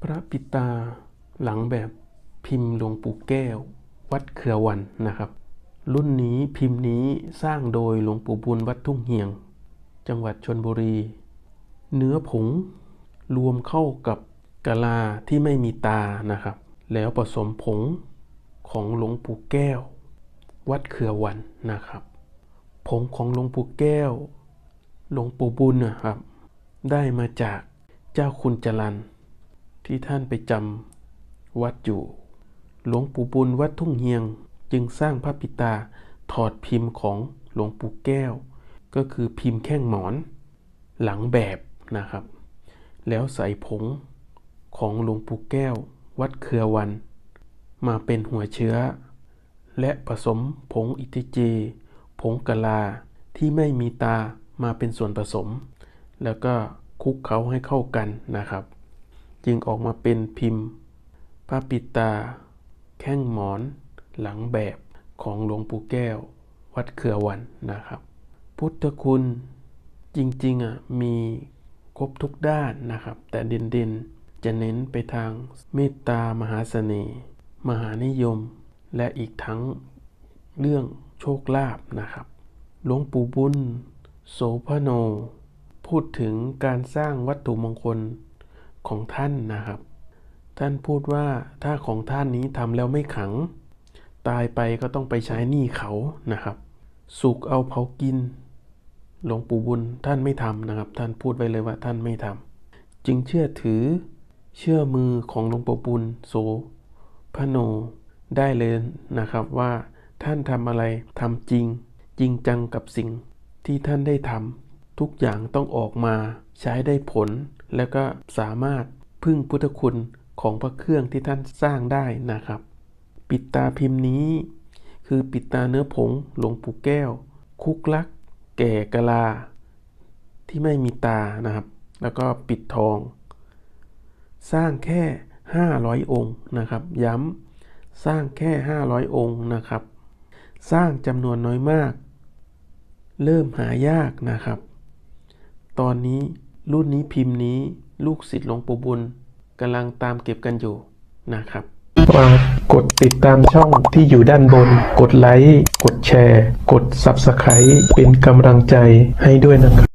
ระปิตาหลังแบบพิมพ์หลวงปู่แก้ววัดเขือวันนะครับรุ่นนี้พิมพ์นี้สร้างโดยหลวงปู่บุญวัดทุ่งเหียงจังหวัดชลบุรีเนื้อผงรวมเข้ากับกะลาที่ไม่มีตานะครับแล้วผสมผงของหลวงปู่แก้ววัดเขือวันนะครับผงของหลวงปู่แก้วหลวงปู่บุญนะครับได้มาจากเจ้าคุณจรัญที่ท่านไปจำวัดอยู่หลวงปู่บุญวัดทุ่งเหียงจึงสร้างพระปิตาถอดพิมพ์ของหลวงปู่แก้วก็คือพิมพ์แข้งหมอนหลังแบบนะครับแล้วใส่ผงของหลวงปู่แก้ววัดเขือวันมาเป็นหัวเชื้อและผสมผงอิติเจผงกะลาที่ไม่มีตามาเป็นส่วนผสมแล้วก็คลุกเคล้าให้เข้ากันนะครับจึงออกมาเป็นพิมพ์พระปิตาแข้งหมอนหลังแบบของหลวงปู่แก้ววัดเขือวันนะครับพุทธคุณจริงๆมีครบทุกด้านนะครับแต่เด่นๆจะเน้นไปทางเมตตามหาเสน่ห์มหานิยมและอีกทั้งเรื่องโชคลาภนะครับหลวงปู่บุญโสภโนพูดถึงการสร้างวัตถุมงคลของท่านนะครับท่านพูดว่าถ้าของท่านนี้ทำแล้วไม่ขังตายไปก็ต้องไปใช้หนี้เขานะครับสุกเอาเผากินหลวงปู่บุญท่านไม่ทำนะครับท่านพูดไว้เลยว่าท่านไม่ทำจึงเชื่อมือของหลวงปู่บุญโสภโนได้เลยนะครับว่าท่านทำอะไรทำจริงจังกับสิ่งที่ท่านได้ทำทุกอย่างต้องออกมาใช้ได้ผลแล้วก็สามารถพึ่งพุทธคุณของพระเครื่องที่ท่านสร้างได้นะครับปิดตาพิมพ์นี้คือปิดตาเนื้อผงหลวงปู่แก้วคุกลักแก่กะลาที่ไม่มีตานะครับแล้วก็ปิดทองสร้างแค่500องค์นะครับย้ำสร้างแค่500องค์นะครับสร้างจำนวนน้อยมากเริ่มหายากนะครับตอนนี้รุ่นนี้พิมพ์นี้ลูกศิษย์หลวงปู่บุญกำลังตามเก็บกันอยู่นะครับฝากกดติดตามช่องที่อยู่ด้านบนกดไลค์กดแชร์กด Subscribe เป็นกำลังใจให้ด้วยนะครับ